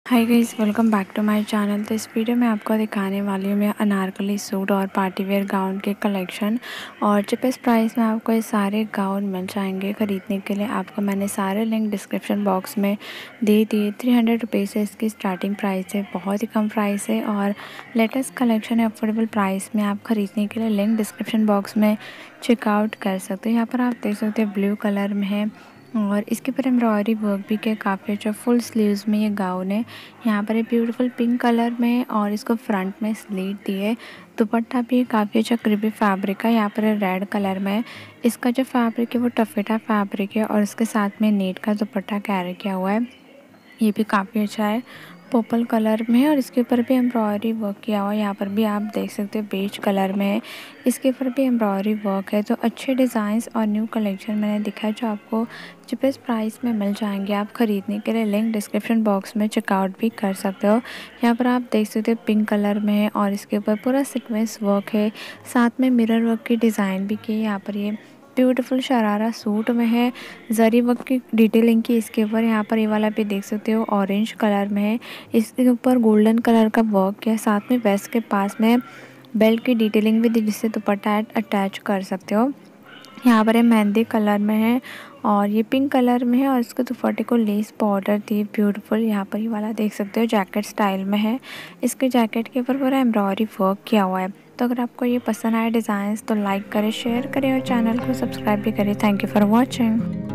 Hi guys, welcome back to my channel. तो इस video में आपको दिखाने वाली हूँ मैं अनारकली सूट और पार्टी वेयर गाउन के कलेक्शन। और चीपेस्ट प्राइस में आपको ये सारे गाउन मिल जाएंगे। ख़रीदने के लिए आपको मैंने सारे लिंक डिस्क्रिप्शन बॉक्स में दे दिए। 300 रुपीज़ से इसकी स्टार्टिंग प्राइस है, बहुत ही कम प्राइस है और लेटेस्ट कलेक्शन है। अफोर्डेबल प्राइस में आप ख़रीदने के लिए लिंक डिस्क्रिप्शन बॉक्स में चेकआउट कर सकते हो। यहाँ पर आप देख सकते हैं ब्लू कलर में है और इसके ऊपर एम्ब्रॉयडरी वर्क भी किया, काफ़ी अच्छा फुल स्लीव्स में ये गाउन है। यहाँ पर ये ब्यूटीफुल पिंक कलर में और इसको फ्रंट में स्लीट दी है। दुपट्टा भी काफ़ी अच्छा क्रिपी फैब्रिक है। यहाँ पर रेड कलर में इसका जो फैब्रिक है वो टफेटा फैब्रिक है और इसके साथ में नेट का दुपट्टा कैरी किया हुआ है। ये भी काफ़ी अच्छा है, पर्पल कलर में है और इसके ऊपर भी एम्ब्रॉयडरी वर्क किया हुआ है। यहाँ पर भी आप देख सकते हो बेज कलर में है, इसके ऊपर भी एम्ब्रॉयडरी वर्क है। तो अच्छे डिज़ाइंस और न्यू कलेक्शन मैंने दिखा है जो आपको चीपेस्ट प्राइस में मिल जाएंगे। आप ख़रीदने के लिए लिंक डिस्क्रिप्शन बॉक्स में चेकआउट भी कर सकते हो। यहाँ पर आप देख सकते हो पिंक कलर में है और इसके ऊपर पूरा सीक्वेंस वर्क है, साथ में मिरर वर्क की डिज़ाइन भी की है। यहाँ पर ये ब्यूटीफुल शरारा सूट में है, जरी वर्क की डिटेलिंग की इसके ऊपर। यहाँ पर ये वाला भी देख सकते हो ऑरेंज कलर में है, इसके ऊपर गोल्डन कलर का वर्क है। साथ में वेस्ट के पास में बेल्ट की डिटेलिंग भी दी जिससे दुपट्टा अटैच कर सकते हो। यहाँ पर ये मेहंदी कलर में है और ये पिंक कलर में है और इसके दुपट्टे को लेस बॉर्डर दी ब्यूटीफुल। यहाँ पर ये वाला देख सकते हो जैकेट स्टाइल में है, इसके जैकेट के ऊपर पूरा एम्ब्रॉयडरी वर्क किया हुआ है। तो अगर आपको ये पसंद आए डिज़ाइंस तो लाइक करें, शेयर करें और चैनल को सब्सक्राइब भी करें। Thank you for watching.